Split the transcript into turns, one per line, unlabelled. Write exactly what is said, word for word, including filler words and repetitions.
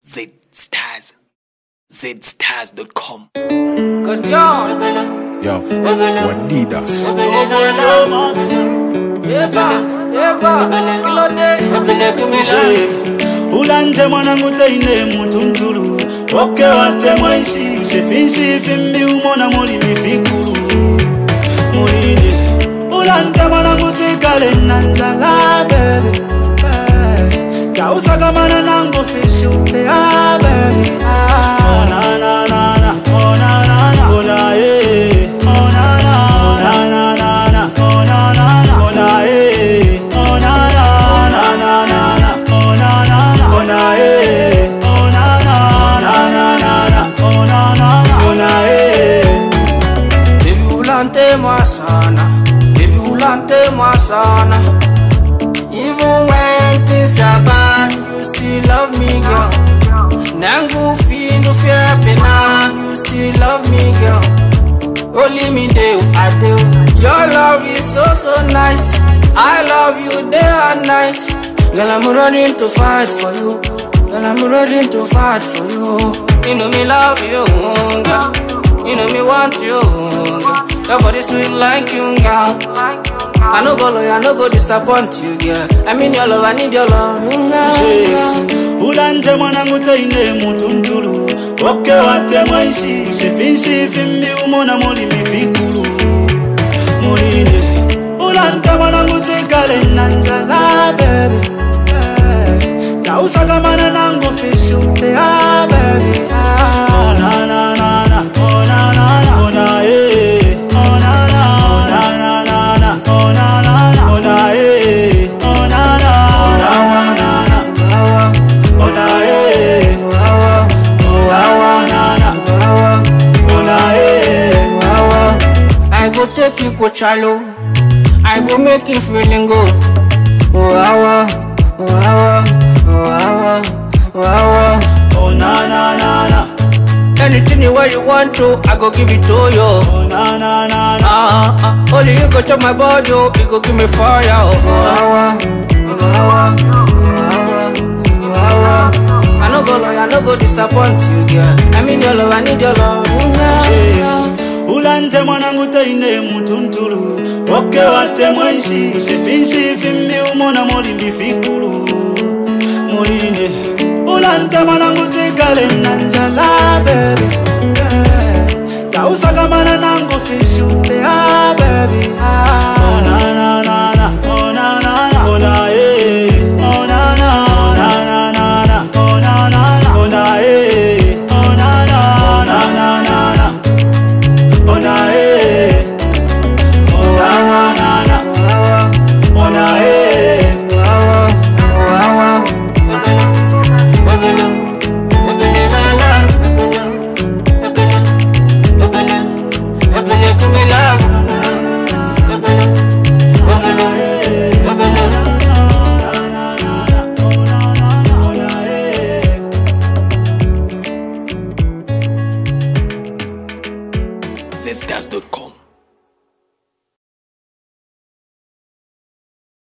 Z-Stars. Z stars dot com.
Good yon.
Yo, Wadidas.
Eba, eba, kilo day.
Ulante mwanangu teine mutuntulu Oke wate mwaishi Usifinsi fimbi umona muli mifikulu Mulini Ulante mwanangu tuikale nanjala baby Kausa kamana nango fishupe ah baby Oh na na na na Oh na na na Oh na eh Oh na na na na na na Oh na na na Oh na eh Oh na na na na na na Oh na na na Oh na eh Oh na na na na na na Oh na na na Oh na eh
Baby ulante mwa sana Baby ulante mwa sana Even when things are bad, you still love me, girl. Nangu fi no fear pena, you still love me, girl. Only me do, I do. Your love is so so nice. I love you day and night. Girl, I'm running to fight for you. Girl, I'm running to fight for you. You know me love you, girl. You know me want you, girl. Your body sweet like you, girl. I no go lie, I no go disappoint you, girl. I mean your love, I need your love, girl.
Ulante mwanangu teine mutuntulu Oke wate mwaishi Usifinsi fimbi umona muli mifikulu Mulini Ulante mwanangu tuikale nanjala baby Kausa kamana nango fishupe ah baby Oh na na na na Oh na na na Oh na eh Oh na na na na na na Oh na na na Oh na eh Oh na na na na na Oh na eh Oh na na na Oh na eh
I go take you to Chalo. I go make you feeling good. Oh awa, oh awa, oh awa, oh awa.
Oh na na na na
Anything you want, you want to, I go give it to you.
Oh na na na na
Ah, ah, only you go to my body, oh, you go give me fire. Oh awa, oh awa, oh awa, oh awa. I no go lie, I no go disappoint you, girl. I mean your love, I need your love, girl.
Ulante mwanangu teine mutuntulu Oke wate mwaishi Usifinsi fimbi umona muli mifikulu Mulini Ulante mwanangu tuikale nanjala baby Kausa kamana nango fishupe ah baby Oh na na na na Oh na na na Oh na eh Oh na na na na na na Oh na na na Oh na eh Oh na na na na na na Oh na eh Oh na na na Oh na eh
Z stars dot com.